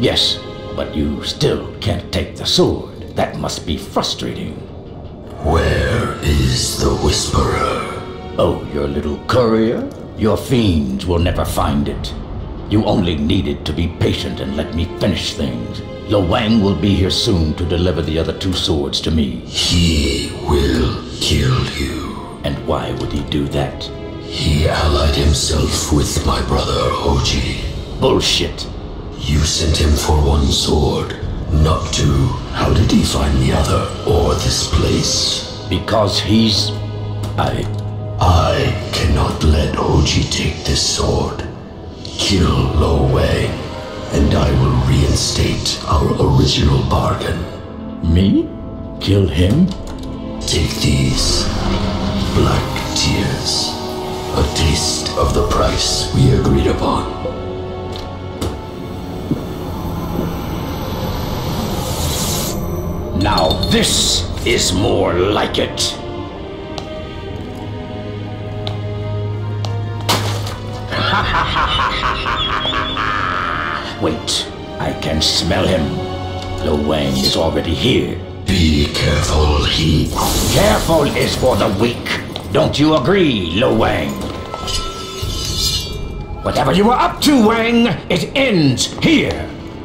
Yes, but you still can't take the sword. That must be frustrating. Where is the Whisperer? Oh, your little courier? Your fiends will never find it. You only needed to be patient and let me finish things. Lo Wang will be here soon to deliver the other 2 swords to me. He will kill you. And why would he do that? He allied himself with my brother Hoji. Bullshit. You sent him for 1 sword, not 2. How did he find the other, or this place? Because he's... I cannot let Hoji take this sword. Kill Lo Wang, and I will reinstate our original bargain. Me? Kill him? Take these. Black tears. A taste of the price we agreed upon. Now this is more like it. Wait, I can smell him. Lo Wang is already here. Be careful, he... Careful is for the weak. Don't you agree, Lo Wang? Whatever you were up to, Wang, it ends here.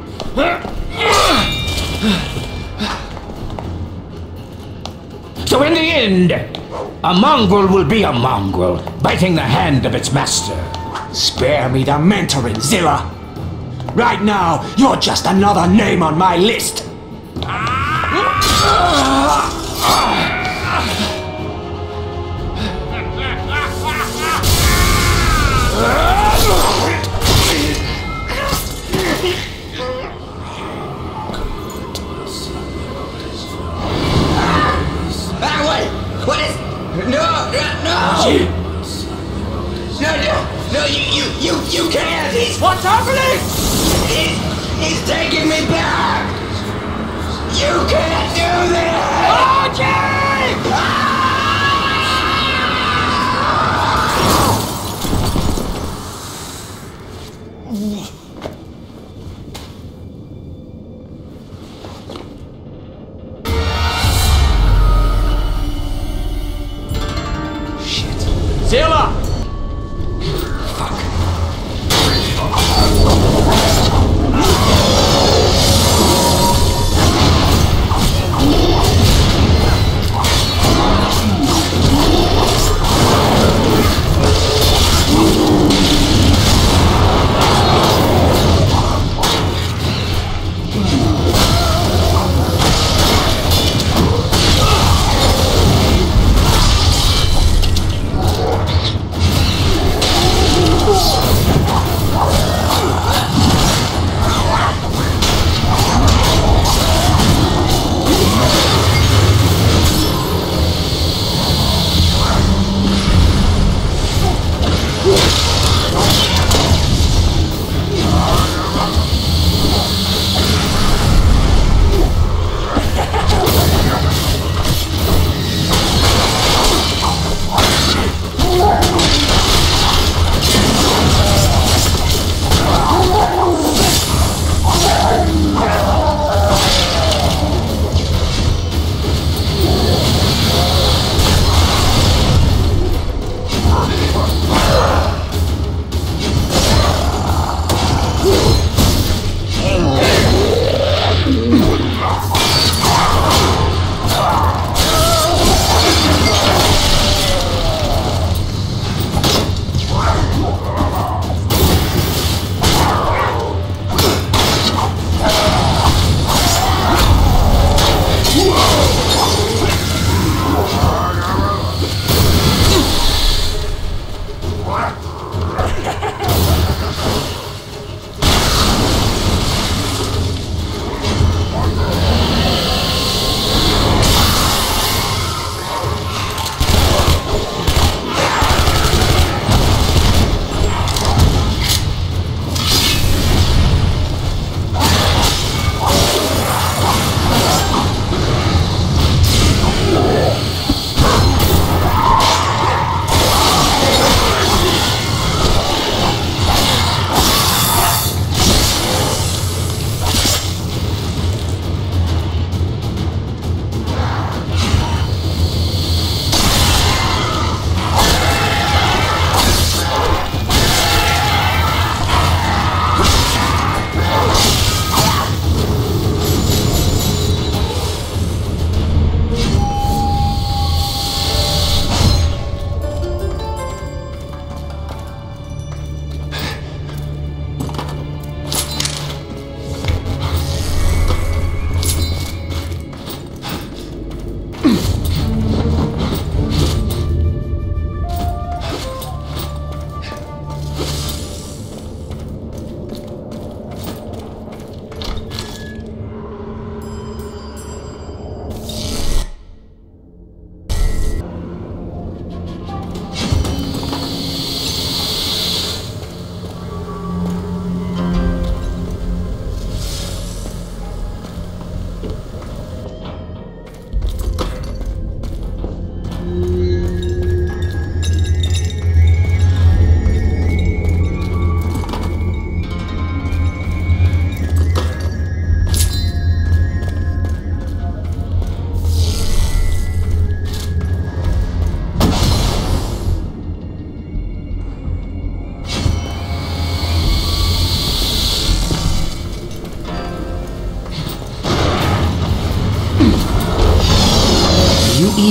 So in the end, a mongrel will be a mongrel, biting the hand of its master. Spare me the mentoring, Zilla. Right now, you're just another name on my list. Wait! What is... No! No, you can't! What's happening? He's taking me back! You can't do this! Zilla!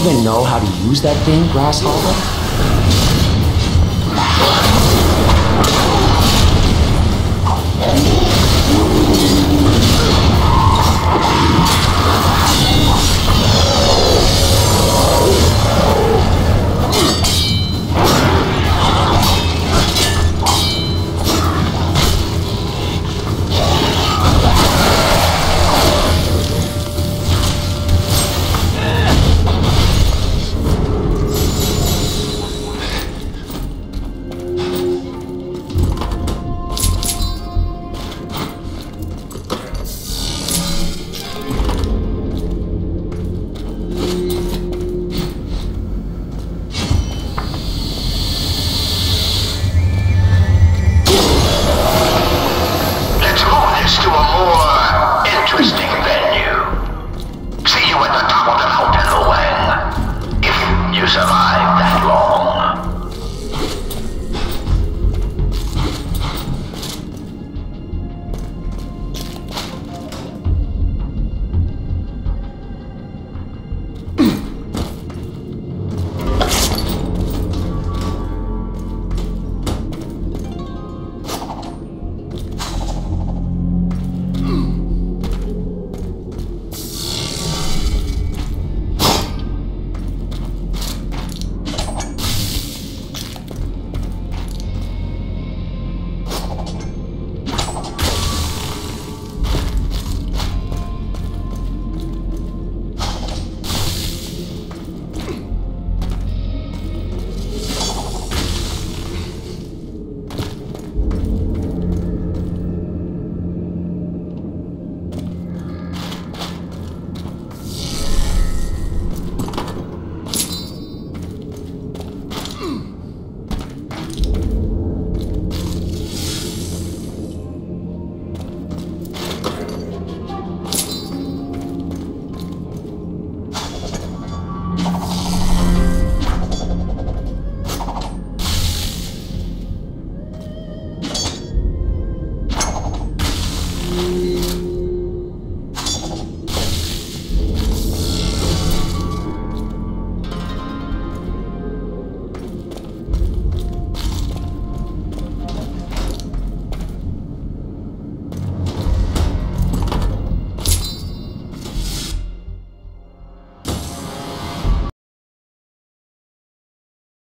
even know how to use that thing, Grasshopper?